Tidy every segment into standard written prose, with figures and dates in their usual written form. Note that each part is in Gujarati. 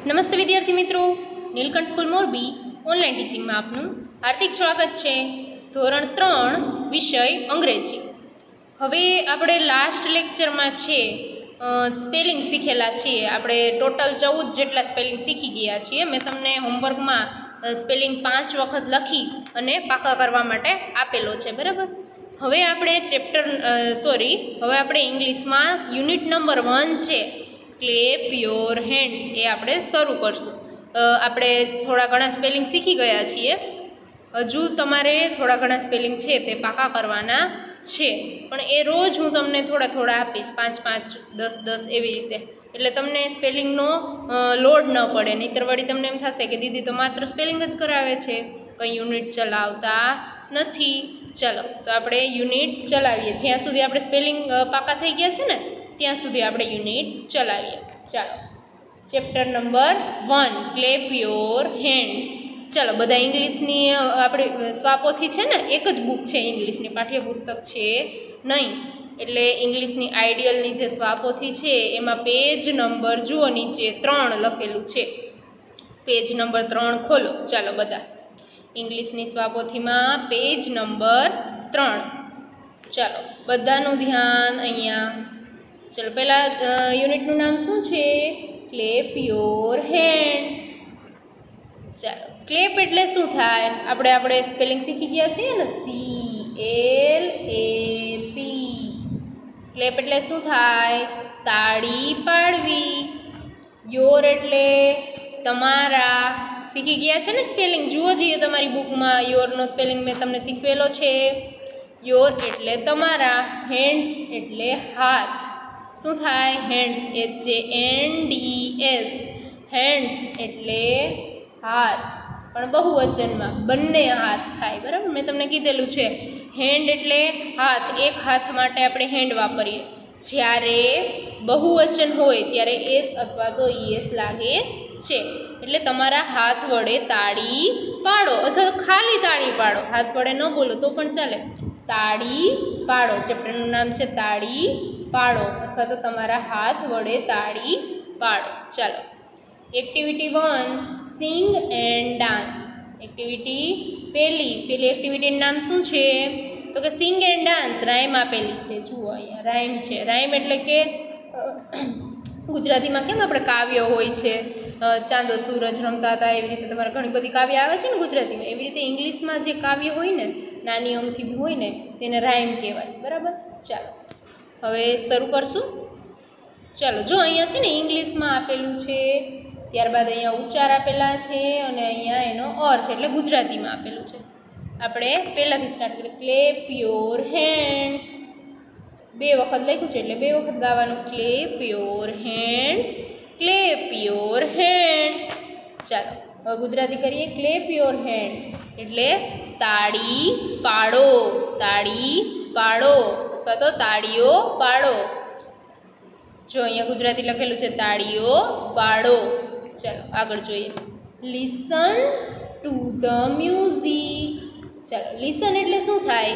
નમસ્તે વિદ્યાર્થી મિત્રો, નીલકંઠ સ્કૂલ મોરબી ઓનલાઈન ટીચિંગમાં આપનું હાર્દિક સ્વાગત છે। ધોરણ 3 વિષય અંગ્રેજી। હવે આપણે લાસ્ટ લેક્ચરમાં છે સ્પેલિંગ શીખેલા છીએ। આપણે ટોટલ 14 જેટલા સ્પેલિંગ શીખી ગયા છીએ। મેં તમને હોમવર્કમાં સ્પેલિંગ 5 વખત લખી અને પાકા કરવા માટે આપેલો છે, બરાબર। હવે આપણે હવે આપણે ઇંગ્લિશમાં યુનિટ નંબર 1 છે ક્લેપ યોર હેન્ડ્સ એ આપણે શરૂ કરશું। આપણે થોડા ઘણા સ્પેલિંગ શીખી ગયા છીએ, હજુ તમારે થોડા ઘણા સ્પેલિંગ છે તે પાકા કરવાના છે, પણ એ રોજ હું તમને થોડા આપીશ, 5-5, 10-10 એવી રીતે, એટલે તમને સ્પેલિંગનો લોડ ન પડે। નહીંતર વળી તમને એમ થશે કે દીદી તો માત્ર સ્પેલિંગ જ કરાવે છે, કંઈ યુનિટ ચલાવતા નથી। ચાલો તો આપણે યુનિટ ચલાવીએ, જ્યાં સુધી આપણે સ્પેલિંગ પાકા થઈ ગયા છે ને ત્યાં સુધી આપણે યુનિટ ચલાવીએ। ચાલો, chapter number 1 clap your hands. ચાલો, બધા ઇંગ્લિશની આપણે સ્વાપોથી છે ને, એક જ બુક છે ઇંગ્લિશની, પાઠ્યપુસ્તક છે નહીં, એટલે ઇંગ્લિશની આઈડિયલની જે સ્વાપોથી છે એમાં પેજ નંબર જુઓ, નીચે 3 લખેલું છે, પેજ નંબર 3 ખોલો। ચાલો, બધા ઇંગ્લિશની સ્વાપોથીમાં પેજ નંબર 3। ચાલો, બધાનું ધ્યાન અહીંયા। ચલો, પહેલાં યુનિટનું નામ શું છે? Clap your hands. ચાલો, ક્લેપ એટલે શું થાય? આપણે સ્પેલિંગ શીખી ગયા છીએ ને, CLAP। ક્લેપ એટલે શું થાય? તાળી પાડવી। યોર એટલે તમારા, શીખી ગયા છે ને સ્પેલિંગ, જુઓ જોઈએ તમારી બુકમાં યોરનો સ્પેલિંગ મેં તમને શીખવેલો છે। યોર એટલે તમારા, હેન્ડ્સ એટલે હાથ। શું થાય? હેન્ડ્સ, HANDS, હેન્ડ્સ એટલે હાથ, પણ બહુવચનમાં બંને હાથ થાય, બરાબર। મેં તમને કીધેલું છે હેન્ડ એટલે હાથ, એક હાથ માટે આપણે હેન્ડ વાપરીએ, જ્યારે બહુવચન હોય ત્યારે એસ અથવા તો ES લાગે છે। એટલે તમારા હાથ વડે તાળી પાડો, અથવા તો ખાલી તાળી પાડો, હાથ વડે ન બોલો તો પણ ચાલે, તાળી પાડો। ચેપ્ટરનું નામ છે તાળી પાડો, અથવા તો તમારા હાથ વડે તાળી પાડો। ચાલો, activity 1 sing and dance. Activity પહેલી એક્ટિવિટીનું નામ શું છે? તો કે સિંગ એન્ડ ડાન્સ, રાઇમ આપેલી છે, જુઓ અહીંયા રાઇમ છે। રાઇમ એટલે કે ગુજરાતીમાં કેમ આપણે કાવ્ય હોય છે, ચાંદો સૂરજ રમતા હતા, એવી રીતે તમારે ઘણી બધી કાવ્ય આવે છે ને ગુજરાતીમાં, એવી રીતે ઇંગ્લિશમાં જે કાવ્ય હોય ને, નાની અમથી હોય ને, તેને રાઇમ કહેવાય, બરાબર। ચાલો, હવે શરૂ કરશું। ચાલો, જો અહીંયા છે ને ઇંગ્લિશમાં આપેલું છે, ત્યારબાદ અહીંયા ઉચ્ચાર આપેલા છે, અને અહીંયા એનો અર્થ એટલે ગુજરાતીમાં આપેલું છે। આપણે પહેલાંથી સ્ટાર્ટ કરીએ। ક્લેપ યોર હેન્ડ્સ, 2 વખત લખ્યું છે એટલે 2 વખત ગાવાનું। Clap your hands, clap your hands. ચાલો, હવે ગુજરાતી કરીએ। ક્લેપ યોર હેન્ડ્સ એટલે તાળી પાડો, તાળી પાડો, અથવા તો તાળીઓ પાડો। જો અહીંયા ગુજરાતી લખેલું છે તાળીઓ પાડો। ચાલો, આગળ જોઈએ। Listen to the music. ચાલો, લિસન એટલે શું થાય?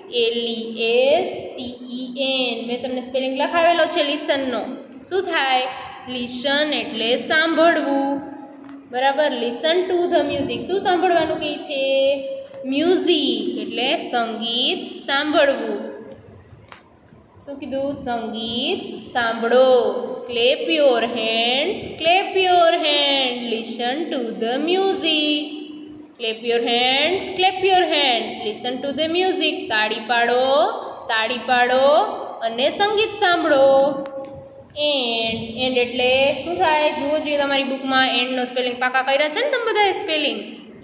LESTEN, મેં તમને સ્પેલિંગ લખાવેલો છે લિસનનો। શું થાય? લિસન એટલે સાંભળવું, બરાબર। લિસન ટુ ધ મ્યુઝિક, શું સાંભળવાનું કહે છે? મ્યુઝિક એટલે સંગીત સાંભળવું। શું કીધું? સંગીત સાંભળો। Clap your hands, clap your hand, listen to the music. Clap your hands, clap your hands, listen to the music. તાળી પાડો, તાળી પાડો અને સંગીત સાંભળો। એન્ડ એટલે શું થાય? જુઓ જોઈએ તમારી બુકમાં એન્ડનો સ્પેલિંગ પાકા કર્યા છે ને તમે બધાએ સ્પેલિંગ,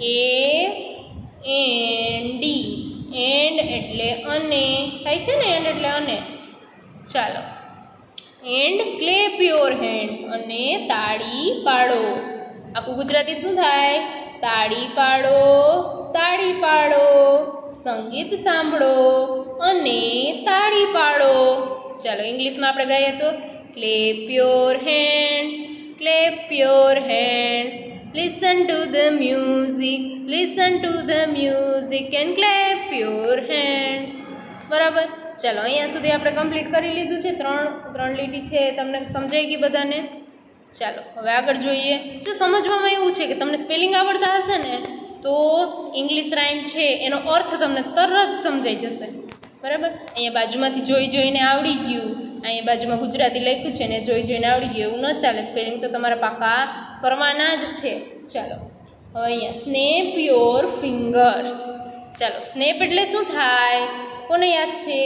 AND, એન્ડ એટલે અને થાય છે ને, એન્ડ એટલે અને। ચાલો, એન્ડ ક્લેપ યોર હેન્ડ્સ, અને તાળી પાડો। આખું ગુજરાતી શું થાય? તાળી પાડો, તાળી પાડો, સંગીત સાંભળો અને તાળી પાડો। ચાલો, ઇંગ્લિશમાં આપણે ગાઈએ તો clap your hands, clap your hands, listen to the music, listen to the music and clap your hands, બરાબર। ચાલો, અહીંયા સુધી આપણે કમ્પ્લીટ કરી લીધું છે। ત્રણ લીટી છે, તમને સમજાઈ ગઈ બધાને? ચાલો હવે આગળ જોઈએ. જો સમજવામાં એવું છે કે તમને સ્પેલિંગ આવડતા હશે ને તો ઇંગ્લિશ રાઇમ છે એનો અર્થ તમને તરત સમજાઈ જશે. બરાબર, અહીંયા બાજુમાંથી જોઈ જોઈને આવડી ગયું, અહીંયા બાજુમાં ગુજરાતી લખ્યું છે ને જોઈ જોઈને આવડી ગયું એવું ન ચાલે. સ્પેલિંગ તો તમારા પાકા કરવાના જ છે. ચાલો હવે અહીંયા સ્નેપ યોર ફિંગર્સ. ચાલો સ્નેપ એટલે શું થાય? કોને યાદ છે?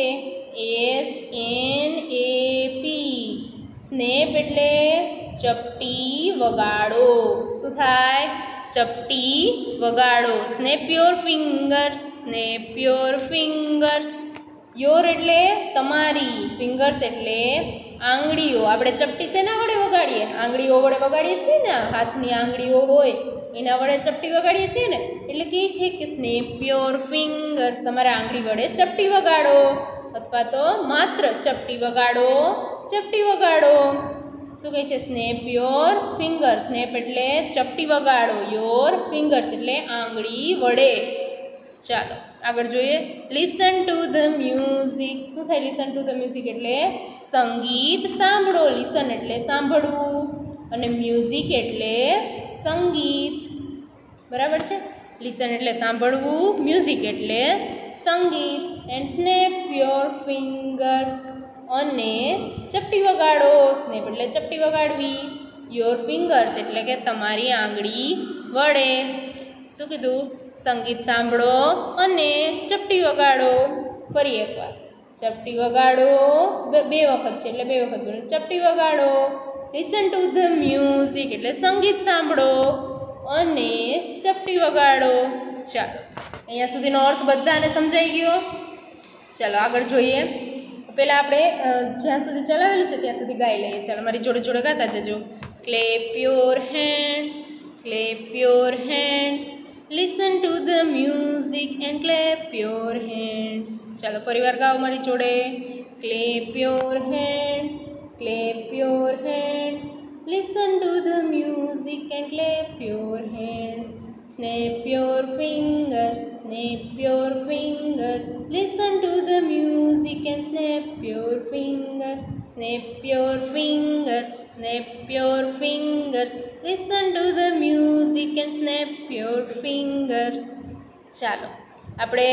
SNAP. સ્નેપ એટલે ચપટી વગાડો. શું થાય? ચપટી વગાડો. Snap your fingers. Snap your fingers. Your એટલે તમારી, ફિંગર્સ એટલે આંગળીઓ. આપણે ચપટી શેના વડે વગાડીએ? આંગળીઓ વડે વગાડીએ છીએ ને, હાથની આંગળીઓ હોય એના વડે ચપટી વગાડીએ છીએ ને. એટલે કહે છે કે સ્નેપ યોર ફિંગર્સ, તમારા આંગળી વડે ચપટી વગાડો, અથવા તો માત્ર ચપટી વગાડો, ચપટી વગાડો. શું કહે છે? Snap your fingers. સ્નેપ એટલે ચપટી વગાડો, યોર ફિંગર્સ એટલે આંગળી વડે. ચાલો આગળ જોઈએ. Listen to the music. શું થાય લિસન ટુ ધ મ્યુઝિક? એટલે સંગીત સાંભળો. લિસન એટલે સાંભળવું અને મ્યુઝિક એટલે સંગીત. બરાબર છે? લિસન એટલે સાંભળવું, મ્યુઝિક એટલે સંગીત. એન્ડ સ્નેપ યોર ફિંગર્સ, અને ચપટી વગાડો. સ્નેપ એટલે ચપટી વગાડવી, યોર ફિંગર્સ એટલે કે તમારી આંગળી વડે. શું કીધું? સંગીત સાંભળો અને ચપટી વગાડો. ફરી એકવાર ચપટી વગાડો, બે વખત છે એટલે બે વખત બોલો. ચપટી વગાડો. લિસન ટુ ધ મ્યુઝિક એટલે સંગીત સાંભળો અને ચપટી વગાડો. ચાલો અહીંયા સુધીનો અર્થ બધાને સમજાઈ ગયો. ચાલો આગળ જોઈએ. પહેલાં આપણે જ્યાં સુધી ચલાવેલું છે ત્યાં સુધી ગાઈ લઈએ. ચાલો મારી જોડે જોડે ગાતા જજો. Clap your hands, clap your hands, listen to the music and clap your hands. ચાલો ફરી વાર ગાઓ મારી જોડે. Clap your hands, clap your hands, listen to the music and clap your hands. Snap your fingers, snap your fingers, listen to the music and snap your fingers. Snap your fingers, snap your fingers, listen to the music and snap your fingers. ચાલો આપણે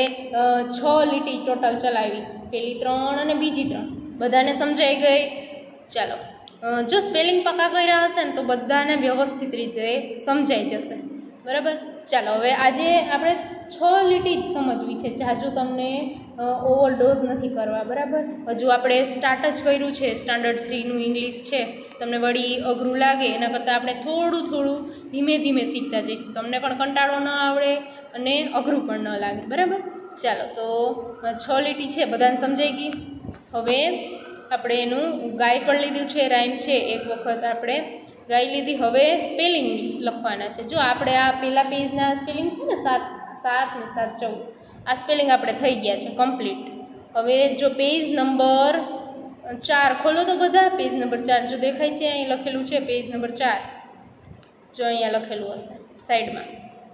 6 લીટી ટોટલ ચલાવી, પહેલી 3 અને બીજી 3 બધાને સમજાઈ ગઈ. ચાલો જો સ્પેલિંગ પાકા કર્યા હશે ને તો બધાને વ્યવસ્થિત રીતે સમજાઈ જશે. બરાબર. ચાલો હવે આજે આપણે 6 લીટી જ સમજવી છે. જાજુ તમને ઓવરડોઝ નથી કરવા. બરાબર. હજુ આપણે સ્ટાર્ટ જ કર્યું છે. સ્ટાન્ડર્ડ 3નું ઇંગ્લિશ છે. તમને વળી અઘરું લાગે એના કરતાં આપણે થોડું થોડું ધીમે ધીમે શીખતા જઈશું. તમને પણ કંટાળો ન આવડે અને અઘરું પણ ન લાગે. બરાબર. ચાલો તો 6 લીટી છે બધાને સમજાઈ ગઈ. હવે આપણે એનું ગાઈ પણ લીધું છે, રાઇમ છે એક વખત આપણે ગાઈ લીધી. હવે સ્પેલિંગ લખવાના છે. જો આપણે આ પહેલા પેજના સ્પેલિંગ છે ને 7 ને 7 14, આ સ્પેલિંગ આપણે થઈ ગયા છે કમ્પ્લીટ. હવે જો પેજ નંબર 4 ખોલો તો બધા, પેજ નંબર 4 જો દેખાય છે અહીં લખેલું છે પેજ નંબર 4, જો અહીંયા લખેલું હશે સાઈડમાં.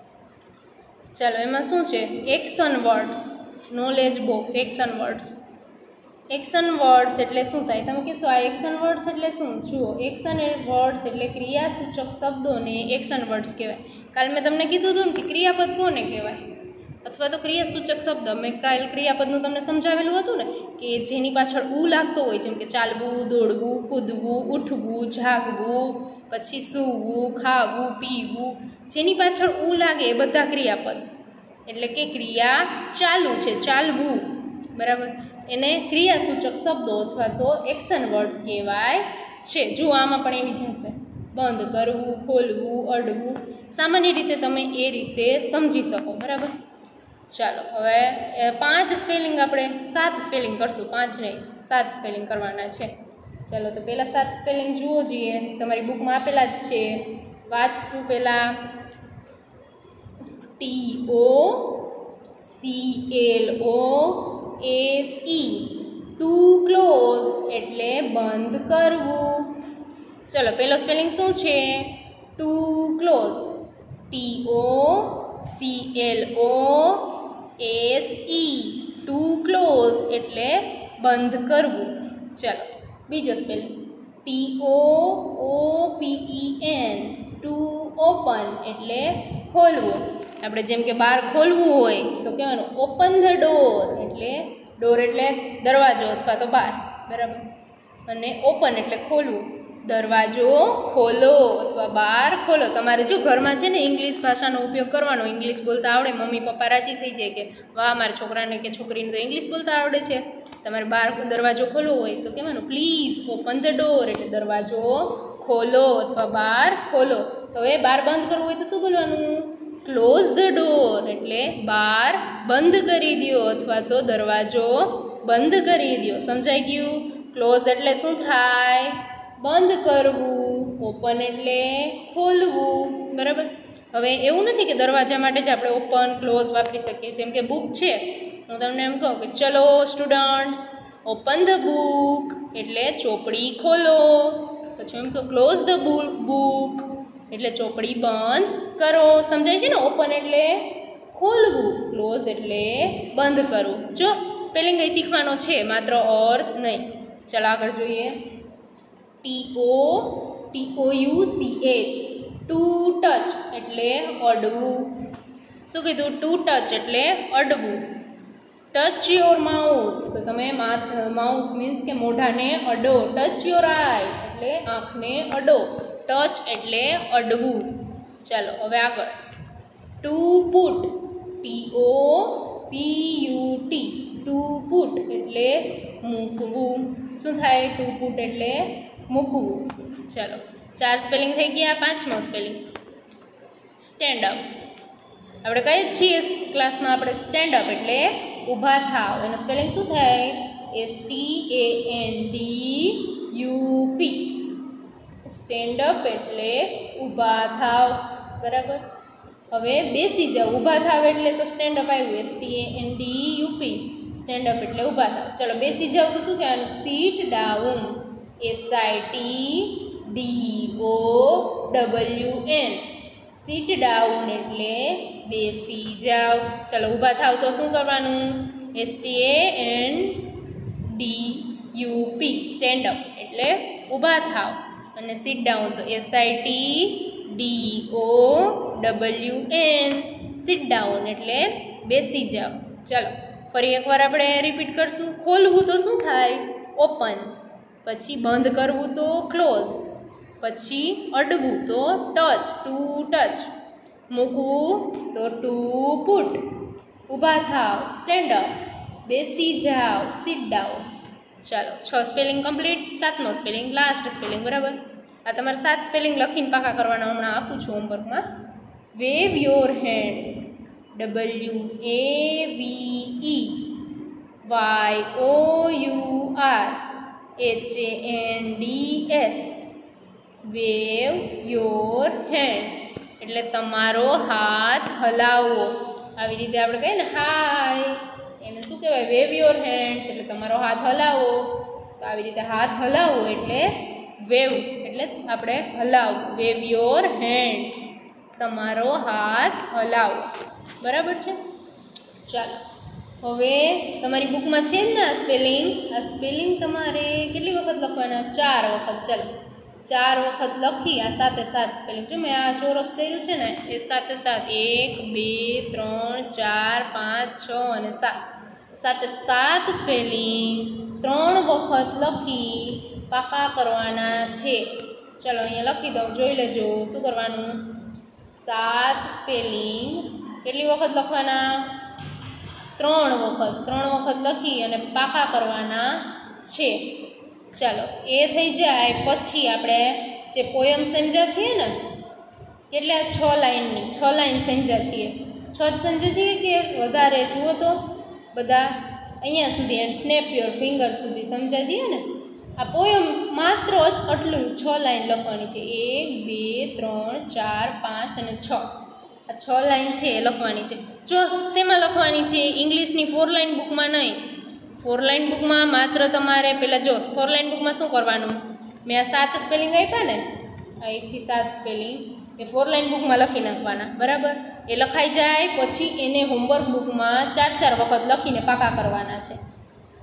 ચાલો એમાં શું છે? Action words, knowledge box, action words. Action words એટલે શું થાય? તમે કહેશો આ એક્શન વર્ડ્સ એટલે શું? જુઓ, એક્શન વર્ડ્સ એટલે ક્રિયાસૂચક શબ્દોને એક્શન વર્ડ્સ કહેવાય. કાલે મેં તમને કીધું હતું ને કે ક્રિયાપદ કોને કહેવાય, અથવા તો ક્રિયાસૂચક શબ્દ. મેં કાલ ક્રિયાપદનું તમને સમજાવેલું હતું ને કે જેની પાછળ ઉ લાગતો હોય, જેમ કે ચાલવું, દોડવું, કૂદવું, ઉઠવું, જાગવું, પછી સૂવું, ખાવું, પીવું, જેની પાછળ ઉ લાગે એ બધા ક્રિયાપદ. એટલે કે ક્રિયા ચાલુ છે, ચાલવું. બરાબર. એને ક્રિયાસૂચક શબ્દો અથવા તો એક્શન વર્ડ્સ કહેવાય છે. જો આમાં પણ એવી જ હશે, બંધ કરવું, ખોલવું, અડવું. સામાન્ય રીતે તમે એ રીતે સમજી શકો. બરાબર. ચાલો હવે 5 સ્પેલિંગ આપણે 7 સ્પેલિંગ કરશું, 5 નહીં 7 સ્પેલિંગ કરવાના છે. ચાલો તો પહેલાં 7 સ્પેલિંગ જુઓ જોઈએ, તમારી બુકમાં આપેલા જ છે. વાંચશું પહેલાં. TOCLOSE, ટુ ક્લોઝ એટલે બંધ કરવું. ચલો પહેલો સ્પેલિંગ શું છે? To close. TOCLOSE, to close એટલે બંધ કરવું. ચલો બીજો સ્પેલિંગ TOOPEN, ટુ ઓપન એટલે ખોલવું. આપણે જેમ કે બહાર ખોલવું હોય તો કહેવાનું ઓપન ધ ડોર, એટલે ડોર એટલે દરવાજો અથવા તો બહાર, બરાબર. અને ઓપન એટલે ખોલવું, દરવાજો ખોલો અથવા બહાર ખોલો. તમારે જો ઘરમાં છે ને ઇંગ્લિશ ભાષાનો ઉપયોગ કરવાનો, ઇંગ્લિશ બોલતા આવડે, મમ્મી પપ્પા રાજી થઈ જાય કે વાહ મારા છોકરાને કે છોકરીને તો ઇંગ્લિશ બોલતા આવડે છે. તમારે બહાર દરવાજો ખોલવો હોય તો કહેવાનું પ્લીઝ ઓપન ધ ડોર, એટલે દરવાજો ખોલો અથવા બહાર ખોલો. હવે બહાર બંધ કરવું હોય તો શું બોલવાનું? ક્લોઝ ધ ડોર, એટલે બહાર બંધ કરી દો અથવા તો દરવાજો બંધ કરી દો. સમજાઈ ગયું? ક્લોઝ એટલે શું થાય? બંધ કરવું. ઓપન એટલે ખોલવું, બરાબર. હવે એવું નથી કે દરવાજા માટે જ આપણે ઓપન ક્લોઝ વાપરી શકીએ. જેમ કે બુક છે, હું તમને એમ કહું કે ચલો સ્ટુડન્ટ્સ ઓપન ધ બુક, એટલે ચોપડી ખોલો. પછી એમ કહું ક્લોઝ ધ બુક, એટલે ચોપડી બંધ કરો. સમજાય છે ને? ઓપન એટલે ખોલવું, ક્લોઝ એટલે બંધ કરવું. જો સ્પેલિંગ અહીં શીખવાનો છે, માત્ર અર્થ નહીં. ચાલો આગળ જોઈએ. TOUCH, ટુ ટચ એટલે અડવું. શું કીધું? ટુ ટચ એટલે અડવું. ટચ યોર માઉથ, તો તમે માઉથ મીન્સ કે મોઢાને અડો. ટચ યોર આઈ એટલે આંખને અડો. ટચ એટલે અડવું. ચાલો હવે આગળ. To put, TOPUT, to put એટલે મૂકવું. શું થાય? ટુ પુટ એટલે મૂકવું. ચાલો 4 સ્પેલિંગ થઈ ગયા. 5મો સ્પેલિંગ સ્ટેન્ડ અપ. આપણે કહીએ છીએ ક્લાસમાં આપણે સ્ટેન્ડ અપ એટલે ઊભા થાવ. એનું સ્પેલિંગ શું થાય? STANDUP. સ્ટેન્ડ અપ એટલે ઊભા થાવ, બરાબર. હવે બેસી જાવ. ઊભા થાવ એટલે તો સ્ટેન્ડ અપ આવ્યું, STANDUP. સ્ટેન્ડ અપ એટલે ઊભા થાવ. ચલો બેસી જાવ તો શું કહેવાનું? Sit down, SITDOWN. Sit down એટલે બેસી જાવ. ચલો ઊભા થાવ તો શું કરવાનું? STANDUP. સ્ટેન્ડ અપ એટલે ઊભા થાવ. અને સીટ ડાઉન તો SITDOWN. સીટ ડાઉન એટલે બેસી જાવ. ચાલો ફરી એકવાર આપણે રિપીટ કરશું. ખોલવું તો શું થાય? ઓપન. પછી બંધ કરવું તો ક્લોઝ. પછી અડવું તો ટચ, ટુ ટચ. મૂકવું તો ટુ પુટ. ઊભા થાવ સ્ટેન્ડ અપ. બેસી જાવ સીટ ડાઉન. ચાલો 6 સ્પેલિંગ કમ્પ્લીટ. 7મો સ્પેલિંગ લાસ્ટ સ્પેલિંગ, બરાબર. આ તમારે 7 સ્પેલિંગ લખીને પાકા કરવાના હમણાં આપું છું હોમવર્કમાં. Wave your hands, WAVE YOUR HANDS. Wave your hands એટલે તમારો હાથ હલાવો. આવી રીતે આપણે કહીએ ને હાય, એને શું કહેવાય? વેવ યોર હેન્ડ્સ એટલે તમારો હાથ હલાવો. તો આવી રીતે હાથ હલાવો એટલે વેવ એટલે આપણે હલાવો. વેવ યોર હેન્ડ્સ, તમારો હાથ હલાવો, બરાબર છે. ચાલો હવે તમારી બુકમાં છે ને આ સ્પેલિંગ. આ સ્પેલિંગ તમારે કેટલી વખત લખવાના? 4 વખત. ચાલો 4 વખત લખી આ સાથે 7 સ્પેલિંગ. જો મેં આ ચોરસ કર્યું છે ને એ સાથે 7, 1 2 3 4 5 6 અને 7. સાથે 7 સ્પેલિંગ 3 વખત લખી પાકા કરવાના છે. ચલો અહીંયા લખી દઉં, જોઈ લેજો શું કરવાનું. 7 સ્પેલિંગ કેટલી વખત લખવાના? 3 વખત. 3 વખત લખી અને પાકા કરવાના છે. ચાલો એ થઈ જાય પછી આપણે જે પોયમ સમજ્યા છીએ ને, એટલે 6 લાઇનની 6 લાઇન સમજ્યા છીએ. 6 જ સમજ્યા છીએ કે વધારે? જુઓ તો બધા અહીંયા સુધી એન્ડ સ્નેપ યોર ફિંગર સુધી સમજ્યા છીએ ને. આ પોયમ માત્ર આટલું 6 લાઇન લખવાની છે. 1 2 3 4 5 અને 6. આ 6 લાઇન છે એ લખવાની છે. જો શેમાં લખવાની છે? ઇંગ્લિશની 4 લાઇન બુકમાં નહીં. 4 લાઇન બુકમાં માત્ર તમારે પહેલાં જો 4 લાઇન બુકમાં શું કરવાનું? મેં આ 7 સ્પેલિંગ આપ્યા ને, આ 1 થી 7 સ્પેલિંગ એ 4 લાઇન બુકમાં લખી નાખવાના, બરાબર. એ લખાઈ જાય પછી એને હોમવર્ક બુકમાં 4 વખત લખીને પાકા કરવાના છે.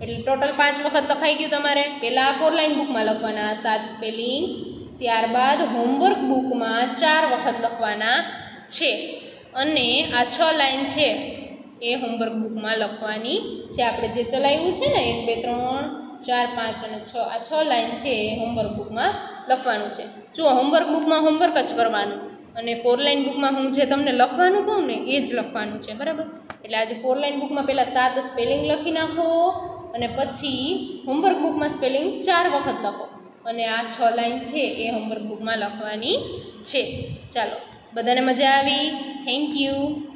એટલે ટોટલ 5 વખત લખાઈ ગયું તમારે. પહેલાં 4 લાઇન બુકમાં લખવાના 7 સ્પેલિંગ, ત્યારબાદ હોમવર્ક બુકમાં 4 વખત લખવાના છે. અને આ 6 લાઇન છે એ હોમવર્ક બુકમાં લખવાની છે. આપણે જે ચલાવ્યું છે ને 1 2 3 4 5 અને 6 આ 6 લાઇન છે એ હોમવર્ક બુકમાં લખવાનું છે. જુઓ હોમવર્ક બુકમાં હોમવર્ક જ કરવાનું અને 4 લાઇન બુકમાં હું જે તમને લખવાનું કહું ને એ જ લખવાનું છે, બરાબર. એટલે આજે 4 લાઇન બુકમાં પહેલાં 7 સ્પેલિંગ લખી નાખો અને પછી હોમવર્ક બુકમાં સ્પેલિંગ 4 વખત લખો અને આ 6 લાઇન છે એ હોમવર્ક બુકમાં લખવાની છે. ચાલો, બધાને મજા આવી? Thank you.